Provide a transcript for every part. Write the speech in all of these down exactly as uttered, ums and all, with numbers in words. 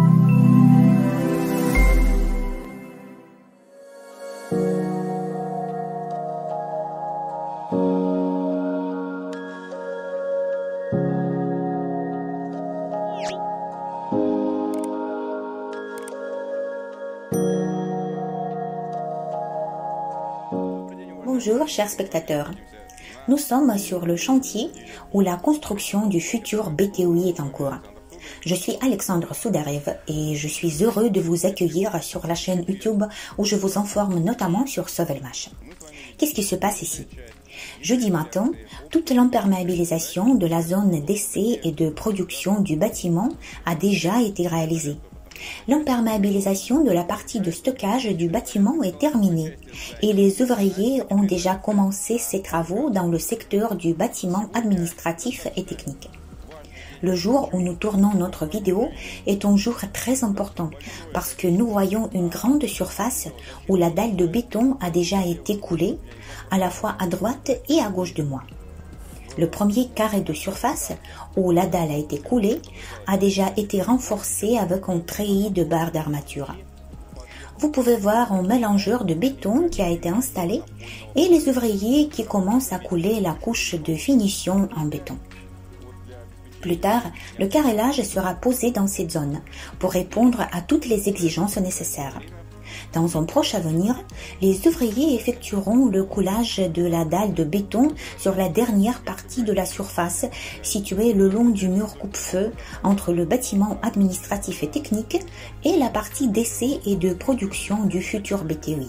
Bonjour chers spectateurs, nous sommes sur le chantier où la construction du futur B T O I est en cours. Je suis Alexandre Soudarev et je suis heureux de vous accueillir sur la chaîne YouTube où je vous informe notamment sur Sovelmash. Qu'est-ce qui se passe ici? Jeudi matin, toute l'imperméabilisation de la zone d'essai et de production du bâtiment a déjà été réalisée. L'imperméabilisation de la partie de stockage du bâtiment est terminée et les ouvriers ont déjà commencé ces travaux dans le secteur du bâtiment administratif et technique. Le jour où nous tournons notre vidéo est un jour très important parce que nous voyons une grande surface où la dalle de béton a déjà été coulée, à la fois à droite et à gauche de moi. Le premier carré de surface, où la dalle a été coulée, a déjà été renforcé avec un treillis de barres d'armature. Vous pouvez voir un mélangeur de béton qui a été installé et les ouvriers qui commencent à couler la couche de finition en béton. Plus tard, le carrelage sera posé dans cette zone pour répondre à toutes les exigences nécessaires. Dans un proche avenir, les ouvriers effectueront le coulage de la dalle de béton sur la dernière partie de la surface située le long du mur coupe-feu entre le bâtiment administratif et technique et la partie d'essai et de production du futur B T O I.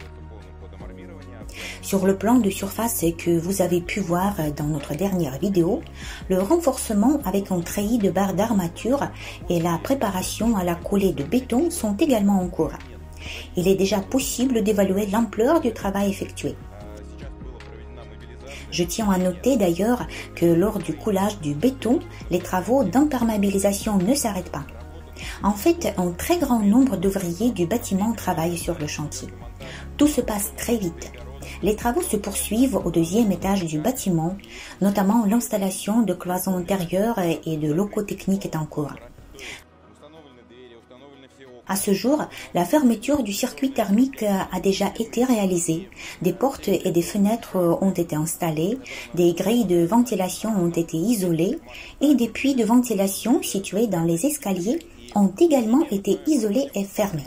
Sur le plan de surface que vous avez pu voir dans notre dernière vidéo, le renforcement avec un treillis de barres d'armature et la préparation à la coulée de béton sont également en cours. Il est déjà possible d'évaluer l'ampleur du travail effectué. Je tiens à noter d'ailleurs que lors du coulage du béton, les travaux d'imperméabilisation ne s'arrêtent pas. En fait, un très grand nombre d'ouvriers du bâtiment travaillent sur le chantier. Tout se passe très vite. Les travaux se poursuivent au deuxième étage du bâtiment, notamment l'installation de cloisons intérieures et de locaux techniques est en cours. À ce jour, la fermeture du circuit thermique a déjà été réalisée. Des portes et des fenêtres ont été installées, des grilles de ventilation ont été isolées et des puits de ventilation situés dans les escaliers ont également été isolés et fermés.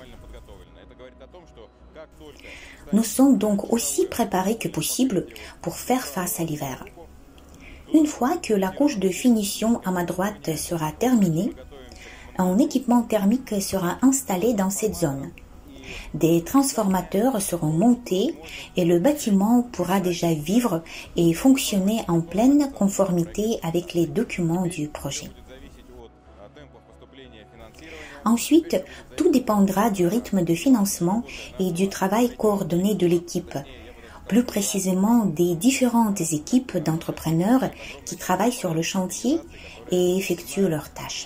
Nous sommes donc aussi préparés que possible pour faire face à l'hiver. Une fois que la couche de finition à ma droite sera terminée, un équipement thermique sera installé dans cette zone. Des transformateurs seront montés et le bâtiment pourra déjà vivre et fonctionner en pleine conformité avec les documents du projet. Ensuite, tout dépendra du rythme de financement et du travail coordonné de l'équipe, plus précisément des différentes équipes d'entrepreneurs qui travaillent sur le chantier et effectuent leurs tâches.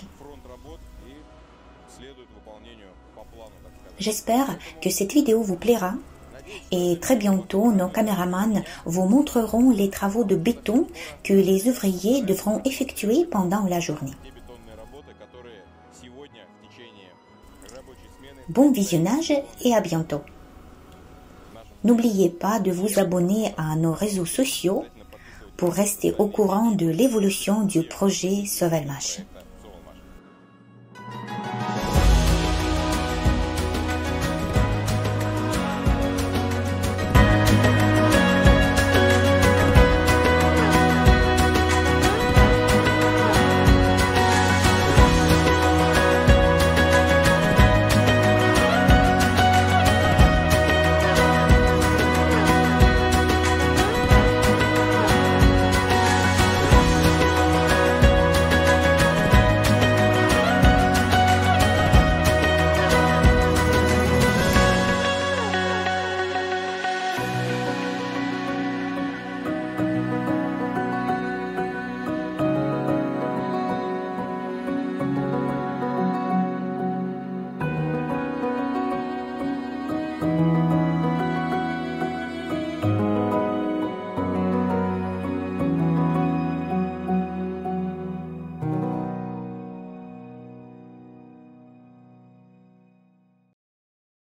J'espère que cette vidéo vous plaira et très bientôt nos caméramans vous montreront les travaux de béton que les ouvriers devront effectuer pendant la journée. Bon visionnage et à bientôt. N'oubliez pas de vous abonner à nos réseaux sociaux pour rester au courant de l'évolution du projet Sovelmash.